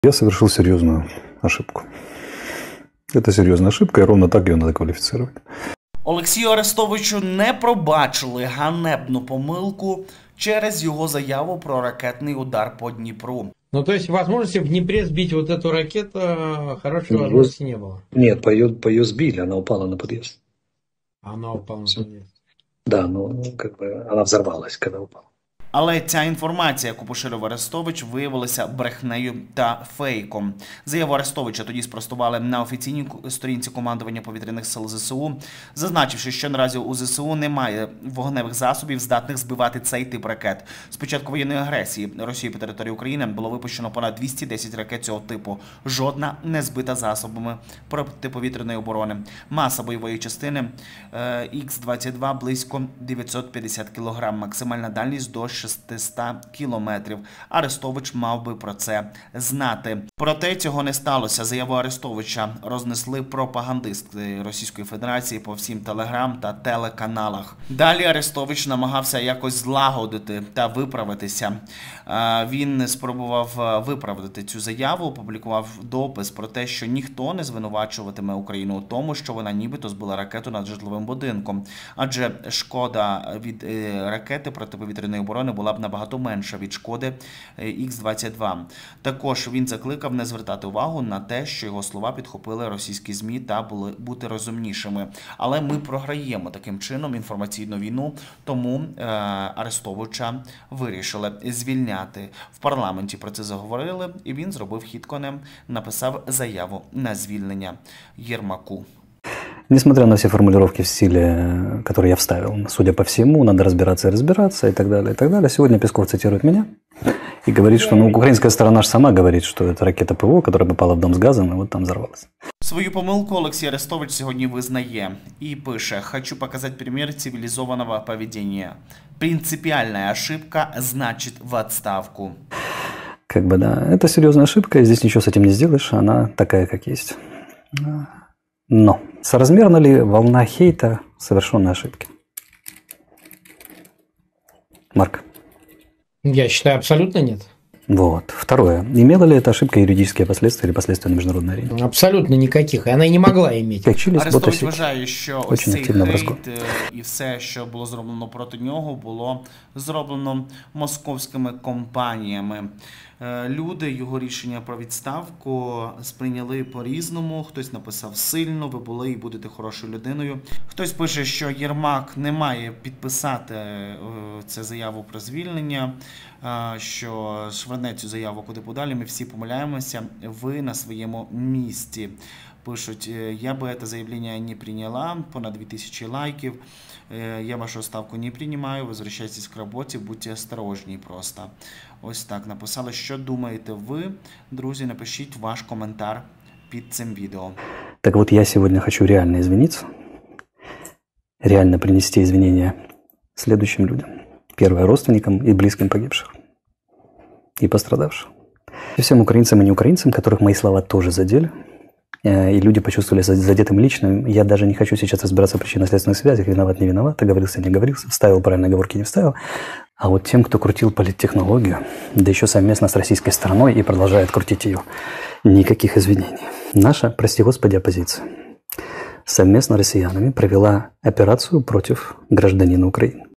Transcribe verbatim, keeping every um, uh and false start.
Я совершил серьезную ошибку. Это серьезная ошибка, и ровно так ее надо квалифицировать. Олексію Арестовичу не пробачили ганебну помилку через його заяву про ракетний удар по Дніпру. Ну, то есть, возможности в Днепре сбить вот эту ракету хорошей Нет, возможности не было? Нет, по ее, по ее сбили, она упала на подъезд. Она упала на подъезд. Да, ну, как бы она взорвалась, когда упала. Але ця інформація, яку поширив Арестович, виявилася брехнею та фейком. Заяву Арестовича тоді спростували на офіційній сторінці командування повітряних сил ЗСУ, зазначивши, що наразі у ЗСУ немає вогневих засобів, здатних збивати цей тип ракет. З початку воєнної агресії Росії по території України було випущено понад двісті десять ракет цього типу. Жодна не збита засобами протиповітряної оборони. Маса бойової частини ікс двадцять два близько дев'ятсот п'ятдесят кілограм, максимальна дальність до шістсот кілометрів. Арестович мав би про це знати. Проте цього не сталося. Заяву Арестовича рознесли пропагандисти Російської Федерації по всім телеграм та телеканалах. Далі Арестович намагався якось злагодити та виправитися. Він спробував виправдати цю заяву, опублікував допис про те, що ніхто не звинувачуватиме Україну у тому, що вона нібито збила ракету над житловим будинком. Адже шкода від ракети протиповітряної оборони була б набагато менша від шкоди ікс двадцять два. Також він закликав не звертати увагу на те, що його слова підхопили російські ЗМІ та були бути розумнішими. Але ми програємо таким чином інформаційну війну, тому е, Арестовича вирішили звільняти. В парламенті про це заговорили, і він зробив хід конем, написав заяву на звільнення Єрмаку. Несмотря на все формулировки в стиле, которые я вставил, судя по всему, надо разбираться и разбираться, и так далее, и так далее. Сегодня Песков цитирует меня и говорит, что ну, украинская сторона же сама говорит, что это ракета ПВО, которая попала в дом с газом, и вот там взорвалась. Свою помилку Олексій Арестович сьогодні визнає і пише: «Хочу показать пример цивилизованного поведения. Принципиальная ошибка значит в отставку». Как бы да, это серьезная ошибка, и здесь ничего с этим не сделаешь, она такая, как есть. Но соразмерна ли волна хейта совершенной ошибки? Марк? Я считаю, абсолютно нет. Вот. Второе. Имела ли эта ошибка юридические последствия или последствия на международной арене? Абсолютно никаких. Она и не могла иметь. Арестович вважає, що ось цей хейт і все, що було зроблено проти нього, було зроблено московськими компаніями. Люди його рішення про відставку сприйняли по-різному. Хтось написав: сильно, ви були і будете хорошою людиною. Хтось пише, що Єрмак не має підписати цю заяву про звільнення, що швирне цю заяву куди подалі, ми всі помиляємося, ви на своєму місці. Пишуть: я бы это заявление не приняла, понад дві тисячі лайків, я вашу ставку не принимаю, возвращайтесь к работе, будьте осторожні просто. Ось так написали. Що думаєте ви, друзі? Напишіть ваш коментар під цим відео. Так вот, я сегодня хочу реально извиниться, реально принести извинения следующим людям. Первое, родственникам и близким погибших и пострадавших. И всем украинцам и не украинцам, которых мои слова тоже задели, и люди почувствовали задетым лично. Я даже не хочу сейчас разбираться в причинно-следственных связях, виноват, не виноват, оговорился, не оговорился, вставил правильные оговорки, не вставил. А вот тем, кто крутил политтехнологию, да еще совместно с российской стороной и продолжает крутить ее, никаких извинений. Наша, прости господи, оппозиция совместно с россиянами провела операцию против гражданина Украины.